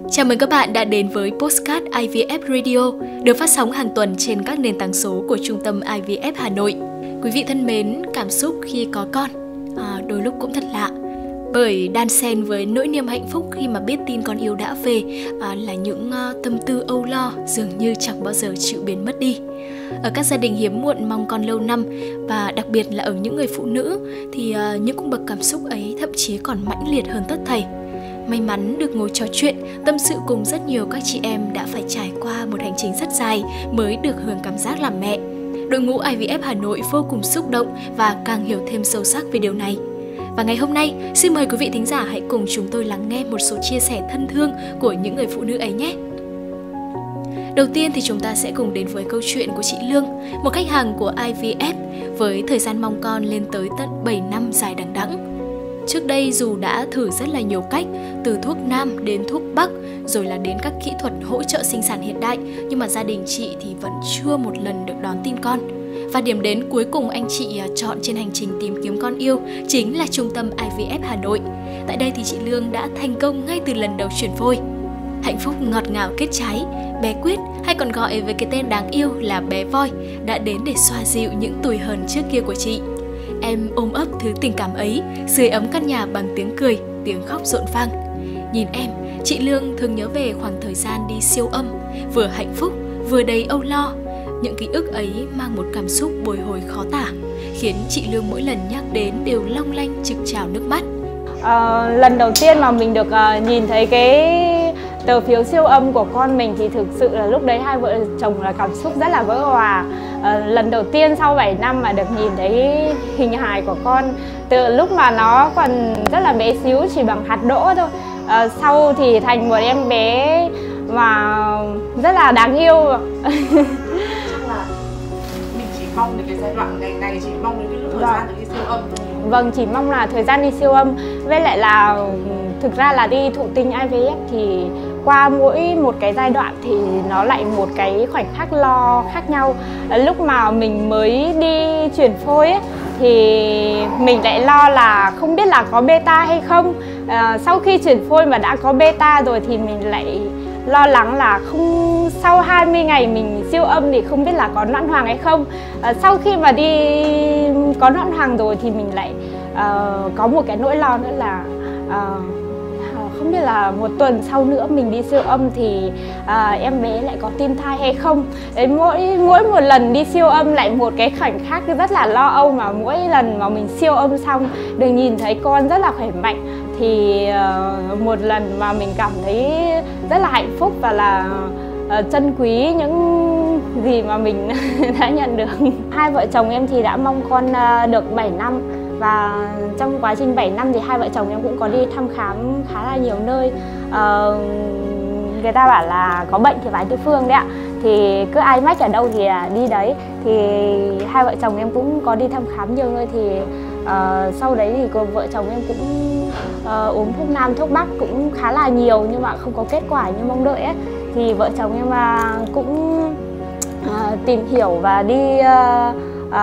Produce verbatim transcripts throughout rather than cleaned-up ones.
Chào mừng các bạn đã đến với Podcast i vê ép Radio, được phát sóng hàng tuần trên các nền tảng số của Trung tâm i vê ép Hà Nội. Quý vị thân mến, cảm xúc khi có con à, đôi lúc cũng thật lạ. Bởi đan xen với nỗi niềm hạnh phúc khi mà biết tin con yêu đã về à, là những uh, tâm tư âu lo dường như chẳng bao giờ chịu biến mất đi. Ở các gia đình hiếm muộn mong con lâu năm, và đặc biệt là ở những người phụ nữ, thì uh, những cung bậc cảm xúc ấy thậm chí còn mãnh liệt hơn tất thảy. May mắn được ngồi trò chuyện, tâm sự cùng rất nhiều các chị em đã phải trải qua một hành trình rất dài mới được hưởng cảm giác làm mẹ. Đội ngũ i vê ép Hà Nội vô cùng xúc động và càng hiểu thêm sâu sắc về điều này. Và ngày hôm nay, xin mời quý vị thính giả hãy cùng chúng tôi lắng nghe một số chia sẻ thân thương của những người phụ nữ ấy nhé. Đầu tiên thì chúng ta sẽ cùng đến với câu chuyện của chị Lương, một khách hàng của i vê ép với thời gian mong con lên tới tận bảy năm dài đằng đẵng. Trước đây dù đã thử rất là nhiều cách, từ thuốc nam đến thuốc bắc, rồi là đến các kỹ thuật hỗ trợ sinh sản hiện đại, nhưng mà gia đình chị thì vẫn chưa một lần được đón tin con. Và điểm đến cuối cùng anh chị chọn trên hành trình tìm kiếm con yêu chính là trung tâm i vê ép Hà Nội. Tại đây thì chị Lương đã thành công ngay từ lần đầu chuyển phôi. Hạnh phúc ngọt ngào kết trái, bé Quyết hay còn gọi với cái tên đáng yêu là bé Voi đã đến để xoa dịu những tủi hờn trước kia của chị. Em ôm ấp thứ tình cảm ấy, sưởi ấm căn nhà bằng tiếng cười, tiếng khóc rộn vang. Nhìn em, chị Lương thường nhớ về khoảng thời gian đi siêu âm, vừa hạnh phúc, vừa đầy âu lo. Những ký ức ấy mang một cảm xúc bồi hồi khó tả, khiến chị Lương mỗi lần nhắc đến đều long lanh trực trào nước mắt. À, lần đầu tiên mà mình được uh, nhìn thấy cái tờ phiếu siêu âm của con mình thì thực sự là lúc đấy hai vợ chồng là cảm xúc rất là vỡ òa. À, lần đầu tiên sau bảy năm mà được nhìn thấy hình hài của con từ lúc mà nó còn rất là bé xíu, chỉ bằng hạt đỗ thôi. À, sau thì thành một em bé mà rất là đáng yêu. Chắc là mình chỉ mong đến cái giai đoạn ngày ngày chỉ mong đến cái lúc thời gian được đi siêu âm thôi. Vâng, chỉ mong là thời gian đi siêu âm. Với lại là thực ra là đi thụ tinh i vê ép thì qua mỗi một cái giai đoạn thì nó lại một cái khoảnh khắc lo khác nhau. Lúc mà mình mới đi chuyển phôi ấy, thì mình lại lo là không biết là có beta hay không. À, sau khi chuyển phôi mà đã có beta rồi thì mình lại lo lắng là không sau hai mươi ngày mình siêu âm thì không biết là có noãn hoàng hay không. À, sau khi mà đi có noãn hoàng rồi thì mình lại uh, có một cái nỗi lo nữa là uh, không biết là một tuần sau nữa mình đi siêu âm thì à, em bé lại có tim thai hay không. Đấy, mỗi mỗi một lần đi siêu âm lại một cái khoảnh khắc rất là lo âu, mà mỗi lần mà mình siêu âm xong được nhìn thấy con rất là khỏe mạnh thì uh, một lần mà mình cảm thấy rất là hạnh phúc và là uh, trân quý những gì mà mình đã nhận được. Hai vợ chồng em thì đã mong con uh, được bảy năm. Và trong quá trình bảy năm thì hai vợ chồng em cũng có đi thăm khám khá là nhiều nơi. uh, Người ta bảo là có bệnh thì phải tứ phương đấy ạ. Thì cứ ai mách ở đâu thì đi đấy. Thì hai vợ chồng em cũng có đi thăm khám nhiều nơi. Thì uh, sau đấy thì cô, vợ chồng em cũng uh, uống thuốc nam thuốc bắc cũng khá là nhiều, nhưng mà không có kết quả như mong đợi ấy. Thì vợ chồng em uh, cũng uh, tìm hiểu và đi uh,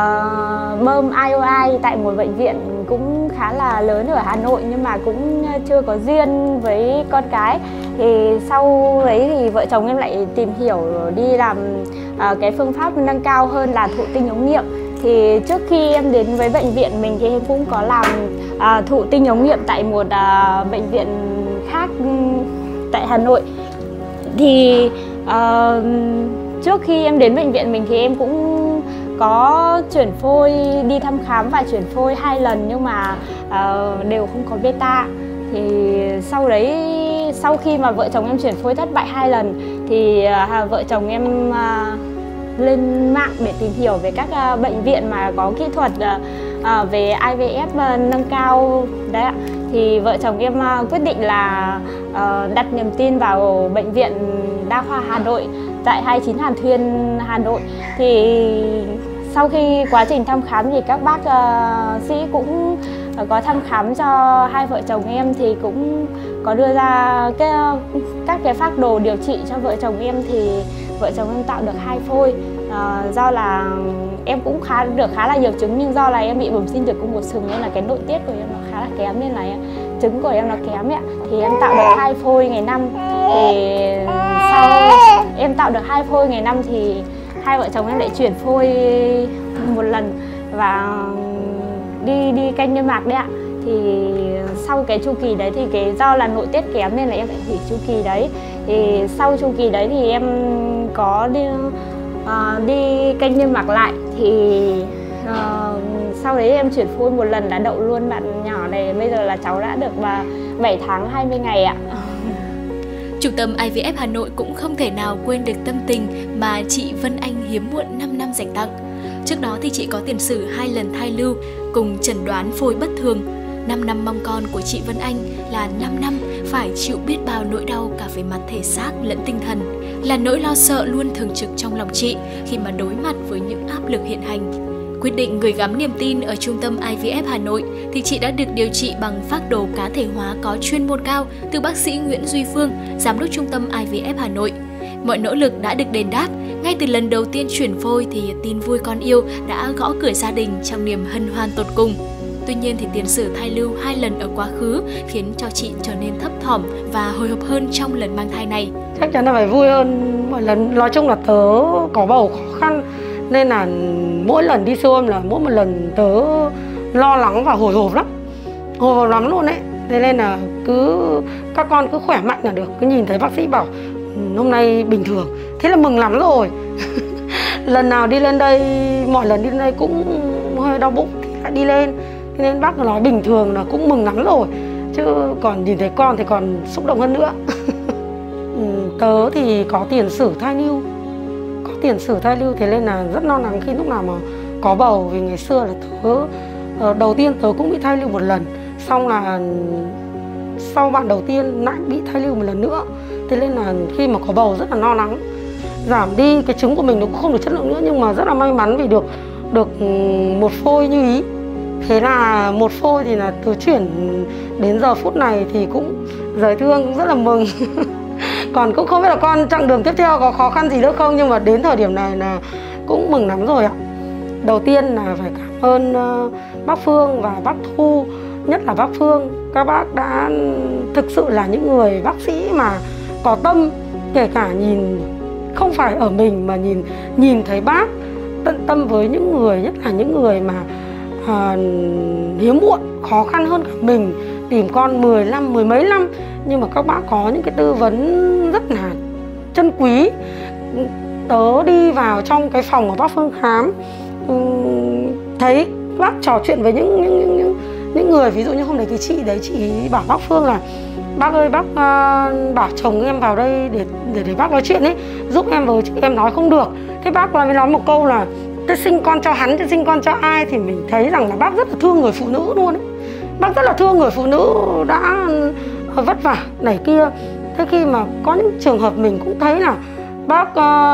Uh, mơm i o i tại một bệnh viện cũng khá là lớn ở Hà Nội, nhưng mà cũng chưa có duyên với con cái. Thì sau đấy thì vợ chồng em lại tìm hiểu đi làm uh, cái phương pháp nâng cao hơn là thụ tinh ống nghiệm. Thì trước khi em đến với bệnh viện mình thì em cũng có làm uh, thụ tinh ống nghiệm tại một uh, bệnh viện khác tại Hà Nội. Thì uh, trước khi em đến bệnh viện mình thì em cũng có chuyển phôi, đi thăm khám và chuyển phôi hai lần, nhưng mà uh, đều không có beta. Thì sau đấy, sau khi mà vợ chồng em chuyển phôi thất bại hai lần thì uh, vợ chồng em uh, lên mạng để tìm hiểu về các uh, bệnh viện mà có kỹ thuật uh, uh, về i vê ép uh, nâng cao đấy ạ. Thì vợ chồng em uh, quyết định là uh, đặt niềm tin vào bệnh viện Đa khoa Hà Nội tại hai mươi chín Hàn Thuyên, Hà Nội. Thì sau khi quá trình thăm khám thì các bác uh, sĩ cũng uh, có thăm khám cho hai vợ chồng em, thì cũng có đưa ra cái, các cái phác đồ điều trị cho vợ chồng em. Thì vợ chồng em tạo được hai phôi. Uh, do là em cũng khá được khá là nhiều trứng, nhưng do là em bị bẩm sinh tử cung một sừng nên là cái nội tiết của em nó khá là kém, nên là trứng của em nó kém ấy, thì em tạo được hai phôi ngày năm. Thì sau em tạo được hai phôi ngày năm thì hai vợ chồng em lại chuyển phôi một lần và đi đi canh niêm mạc đấy ạ. Thì sau cái chu kỳ đấy thì cái do là nội tiết kém nên là em phải hủy chu kỳ đấy. Thì sau chu kỳ đấy thì em có đi uh, đi canh niêm mạc lại thì uh, sau đấy em chuyển phôi một lần đã đậu luôn bạn nhỏ này. Bây giờ là cháu đã được bảy tháng hai mươi ngày ạ. Trung tâm i vê ép Hà Nội cũng không thể nào quên được tâm tình mà chị Vân Anh hiếm muộn năm năm dành tặng. Trước đó thì chị có tiền sử hai lần thai lưu cùng chẩn đoán phôi bất thường. năm năm mong con của chị Vân Anh là năm năm phải chịu biết bao nỗi đau cả về mặt thể xác lẫn tinh thần. Là nỗi lo sợ luôn thường trực trong lòng chị khi mà đối mặt với những áp lực hiện hành. Quyết định gửi gắm niềm tin ở Trung tâm i vê ép Hà Nội thì chị đã được điều trị bằng phác đồ cá thể hóa có chuyên môn cao từ bác sĩ Nguyễn Duy Phương, Giám đốc Trung tâm i vê ép Hà Nội. Mọi nỗ lực đã được đền đáp. Ngay từ lần đầu tiên chuyển phôi thì tin vui con yêu đã gõ cửa gia đình trong niềm hân hoan tột cùng. Tuy nhiên thì tiền sử thai lưu hai lần ở quá khứ khiến cho chị trở nên thấp thỏm và hồi hộp hơn trong lần mang thai này. Chắc chắn là phải vui hơn mọi lần. Nói chung là tớ có bầu khó khăn nên là mỗi lần đi siêu âm là mỗi một lần tớ lo lắng và hồi hộp lắm, hồi hộp lắm luôn đấy. Thế nên là cứ các con cứ khỏe mạnh là được. Cứ nhìn thấy bác sĩ bảo hôm nay bình thường, thế là mừng lắm rồi. Lần nào đi lên đây, mọi lần đi lên đây cũng hơi đau bụng thì lại đi lên. Thế nên bác nói bình thường là cũng mừng lắm rồi. Chứ còn nhìn thấy con thì còn xúc động hơn nữa. Tớ thì có tiền sử thai lưu, có tiền sử thai lưu thế nên là rất lo lắng khi lúc nào mà có bầu. Vì ngày xưa là tớ đầu tiên tớ cũng bị thai lưu một lần, xong là sau bạn đầu tiên lại bị thai lưu một lần nữa. Thế nên là khi mà có bầu rất là lo lắng, giảm đi cái trứng của mình nó cũng không được chất lượng nữa. Nhưng mà rất là may mắn vì được được một phôi như ý. Thế là một phôi thì là từ chuyển đến giờ phút này thì cũng dời thương, cũng rất là mừng. Còn cũng không biết là con chặng đường tiếp theo có khó khăn gì nữa không, nhưng mà đến thời điểm này là cũng mừng lắm rồi ạ. Đầu tiên là phải cảm ơn uh, bác Phương và bác Thu, nhất là bác Phương. Các bác đã thực sự là những người bác sĩ mà có tâm, kể cả nhìn không phải ở mình mà nhìn nhìn thấy bác tận tâm với những người, nhất là những người mà uh, hiếm muộn, khó khăn hơn cả mình, tìm con mười năm, mười mấy năm. Nhưng mà các bác có những cái tư vấn rất là chân quý. Tớ đi vào trong cái phòng của bác Phương khám, thấy bác trò chuyện với những những những những, những người, ví dụ như hôm đấy cái chị đấy, chị bảo bác Phương là bác ơi, bác uh, bảo chồng em vào đây để để để bác nói chuyện ấy, giúp em với, em nói không được. Thế bác mới nói một câu là tôi sinh con cho hắn chứ sinh con cho ai. Thì mình thấy rằng là bác rất là thương người phụ nữ luôn ấy. Bác rất là thương người phụ nữ đã vất vả này kia. Thế khi mà có những trường hợp mình cũng thấy là bác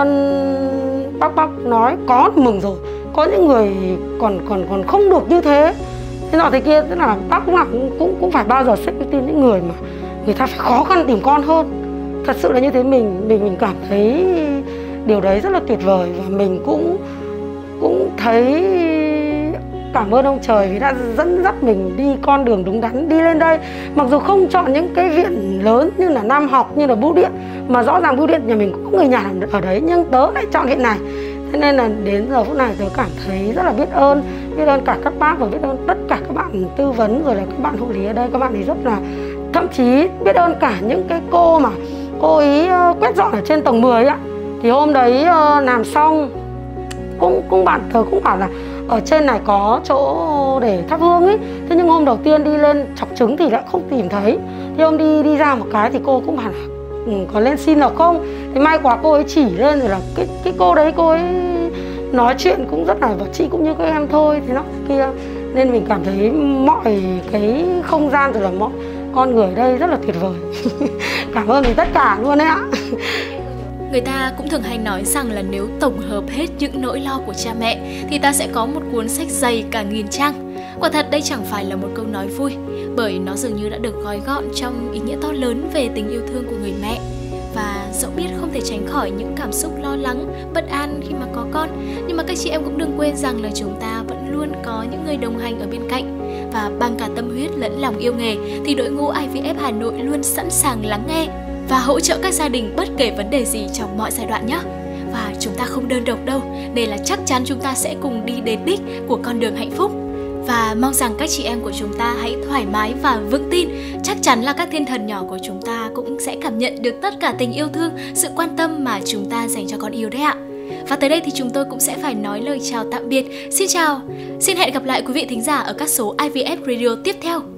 uh, bác bác nói có mừng rồi, có những người còn còn còn không được như thế, thế nọ thế kia. Tức là bác cũng là cũng cũng phải bao giờ xếp ưu tiên những người mà người ta phải khó khăn tìm con hơn. Thật sự là như thế. Mình mình mình cảm thấy điều đấy rất là tuyệt vời, và mình cũng cũng thấy cảm ơn ông trời vì đã dẫn dắt mình đi con đường đúng đắn, đi lên đây. Mặc dù không chọn những cái viện lớn như là Nam Học, như là Bưu Điện, mà rõ ràng Bưu Điện nhà mình cũng có người nhà ở đấy, nhưng tớ lại chọn viện này. Thế nên là đến giờ phút này tớ cảm thấy rất là biết ơn, biết ơn cả các bác và biết ơn tất cả các bạn tư vấn, rồi là các bạn hộ lý ở đây. Các bạn thì rất là, thậm chí biết ơn cả những cái cô mà cô ấy quét dọn ở trên tầng mười ạ. Thì hôm đấy làm xong cũng cũng bạn tớ cũng bảo là ở trên này có chỗ để thắp hương ấy. Thế nhưng hôm đầu tiên đi lên chọc trứng thì lại không tìm thấy. Thì hôm đi đi ra một cái thì cô cũng bảo là ừ, có lên xin nào không. Thì may quá cô ấy chỉ lên rồi là cái, cái cô đấy cô ấy nói chuyện cũng rất là, và chị cũng như các em thôi, thế nó kia. Nên mình cảm thấy mọi cái không gian rồi là mọi con người ở đây rất là tuyệt vời. Cảm ơn vì tất cả luôn đấy ạ. Người ta cũng thường hay nói rằng là nếu tổng hợp hết những nỗi lo của cha mẹ thì ta sẽ có một cuốn sách dày cả nghìn trang. Quả thật đây chẳng phải là một câu nói vui, bởi nó dường như đã được gói gọn trong ý nghĩa to lớn về tình yêu thương của người mẹ. Và dẫu biết không thể tránh khỏi những cảm xúc lo lắng, bất an khi mà có con, nhưng mà các chị em cũng đừng quên rằng là chúng ta vẫn luôn có những người đồng hành ở bên cạnh. Và bằng cả tâm huyết lẫn lòng yêu nghề thì đội ngũ i vê ép Hà Nội luôn sẵn sàng lắng nghe và hỗ trợ các gia đình bất kể vấn đề gì trong mọi giai đoạn nhé. Và chúng ta không đơn độc đâu, nên là chắc chắn chúng ta sẽ cùng đi đến đích của con đường hạnh phúc. Và mong rằng các chị em của chúng ta hãy thoải mái và vững tin. Chắc chắn là các thiên thần nhỏ của chúng ta cũng sẽ cảm nhận được tất cả tình yêu thương, sự quan tâm mà chúng ta dành cho con yêu đấy ạ. Và tới đây thì chúng tôi cũng sẽ phải nói lời chào tạm biệt. Xin chào, xin hẹn gặp lại quý vị thính giả ở các số i vê ép Radio tiếp theo.